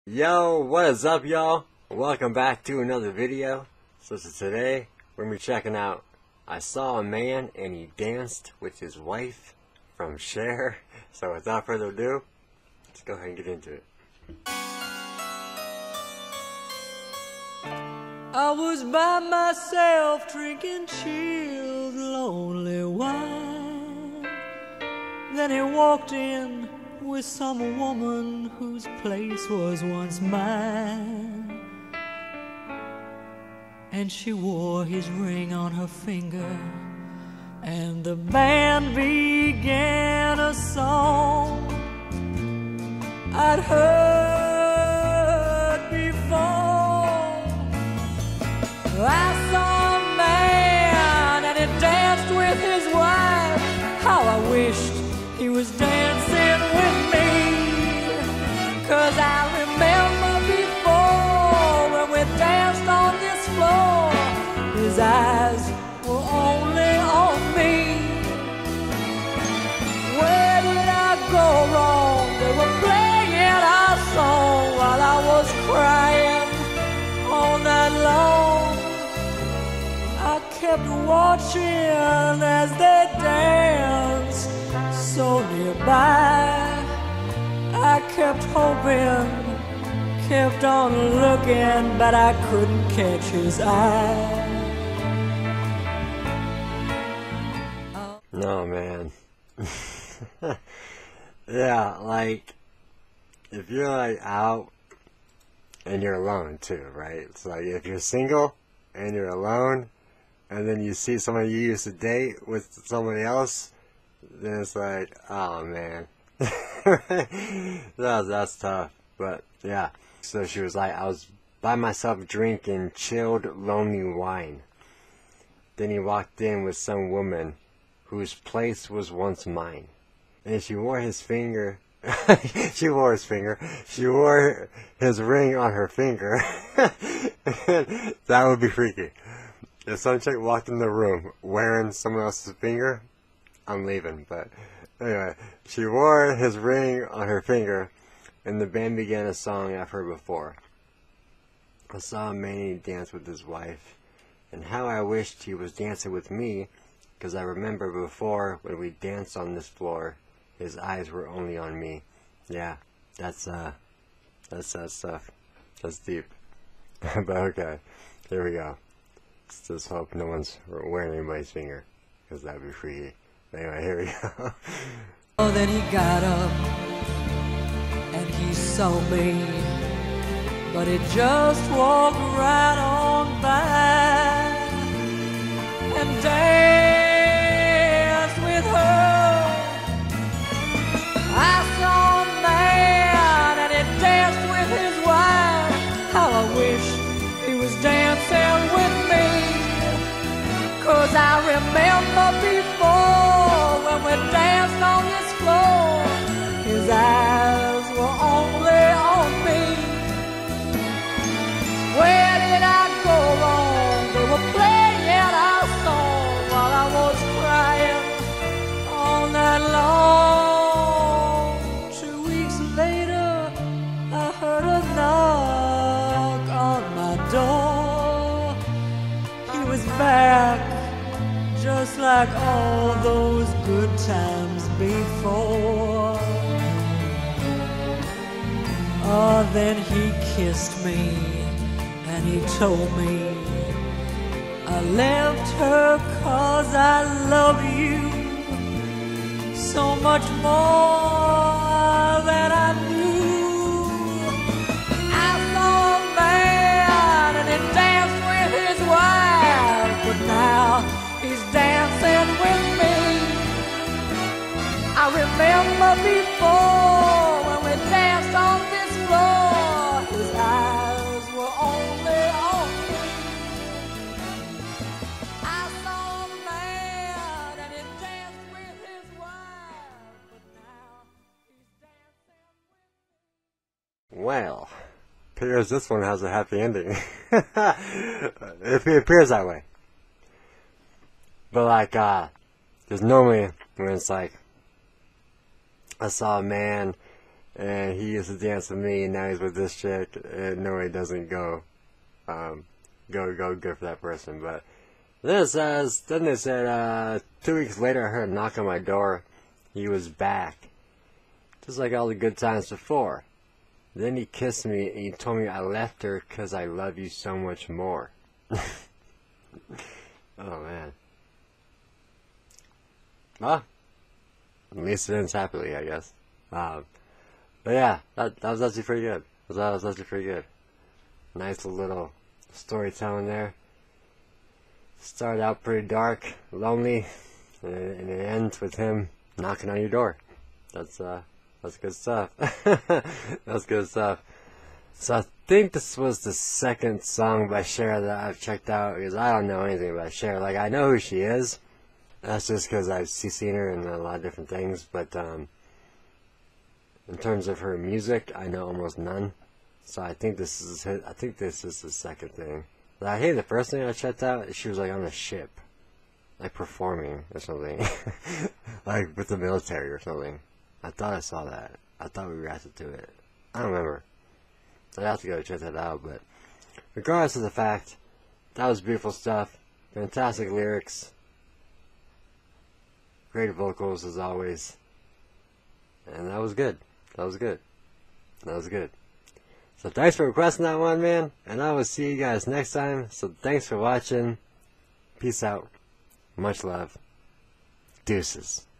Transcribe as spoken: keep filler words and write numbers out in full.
Yo, what is up, y'all? Welcome back to another video. So today, we're going to be checking out I Saw a Man and He Danced with His Wife from Cher. So without further ado, let's go ahead and get into it. I was by myself drinking chilled, lonely wine. Then he walked in with some woman whose place was once mine. And she wore his ring on her finger, and the band began a song I'd heard before. I saw a man and he danced with his wife. How I wished he was dancing with me, 'cause I remember before when we danced on this floor, his eyes were only on me. Where did I go wrong? They were playing our song while I was crying all night long. I kept watching as they danced so nearby. I kept hoping, kept on looking, but I couldn't catch his eye. No, man. Yeah, like, if you're like out and you're alone too, right? It's like if you're single and you're alone, and then you see somebody you used to date with somebody else, then it's like, oh man. that's, that's tough. But yeah, so she was like, I was by myself drinking chilled, lonely wine. Then he walked in with some woman whose place was once mine. And she wore his finger. She wore his finger. She wore his ring on her finger. That would be freaky. If some chick walked in the room wearing someone else's finger, I'm leaving. But anyway, she wore his ring on her finger, and the band began a song I've heard before. I saw a man dance with his wife, and how I wished he was dancing with me, because I remember before when we danced on this floor, his eyes were only on me. Yeah, that's uh, that's that stuff. That's deep. But okay, here we go. Let's just hope no one's wearing anybody's finger, because that'd be freaky. Anyway, here we go. Oh, then he got up and he saw me, but he just walked right on by and danced with her. I saw a man and he danced with his wife. How I wish he was dancing with me, 'cause I remember before when we danced on this floor, his eyes were only on me. Where did I go wrong? They were playing our song while I was crying all night long. Two weeks later, I heard a knock on my door. He was back, just like all those good times before. Oh, then he kissed me and he told me I left her 'cause I love you so much more than I knew. I saw a man and he danced with his wife, but now he's dancing with me. I remember before when we danced on this floor, his eyes were only on me. I saw a man and he danced with his wife, but now he's dancing with me. Well, appears this one has a happy ending. If it appears that way. But like, uh, because normally when it's like, I saw a man and he used to dance with me, and now he's with this chick, and no, he doesn't go, um, go, go good for that person. But then it says, then they said, uh, two weeks later, I heard a knock on my door. He was back, just like all the good times before. Then he kissed me, and he told me I left her because I love you so much more. Oh, man. Well, at least it ends happily, I guess. Um, but yeah, that, that was actually pretty good. That was actually pretty good. Nice little storytelling there. Started out pretty dark, lonely, and it, and it ends with him knocking on your door. That's, uh, that's good stuff. That's good stuff. So I think this was the second song by Cher that I've checked out, because I don't know anything about Cher. Like, I know who she is. That's just because I've seen her in a lot of different things, but um, in terms of her music, I know almost none. So I think this is his, I think this is the second thing. But I think the first thing I checked out, she was like on a ship, like performing or something, like with the military or something. I thought I saw that. I thought we reacted to it. I don't remember. So I have to go check that out. But regardless of the fact, that was beautiful stuff. Fantastic lyrics. Great vocals as always. And that was good. That was good. That was good. So thanks for requesting that one, man. And I will see you guys next time. So thanks for watching. Peace out. Much love. Deuces.